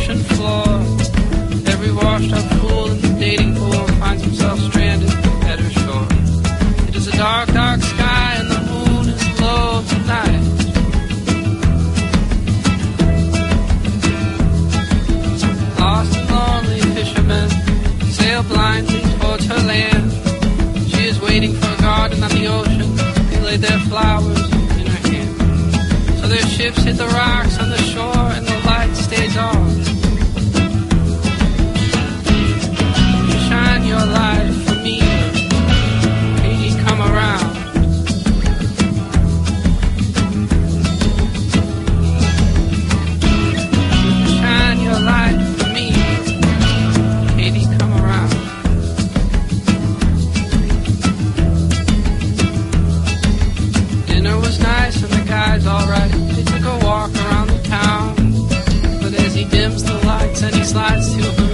ocean floor. Every washed up fool in the dating pool finds himself stranded at her shore. It is a dark, dark sky and the moon is low tonight. Lost and lonely fishermen sail blindly towards her land. She is waiting for a garden on the ocean. They lay their flowers in her hand. So their ships hit the rocks on the shore and the light stays on. Shine your light for me, baby, come around. Shine your light for me, Katie, come around. Dinner was nice and the guys alright. They took a walk around the town, but as he dims the lights and he slides to her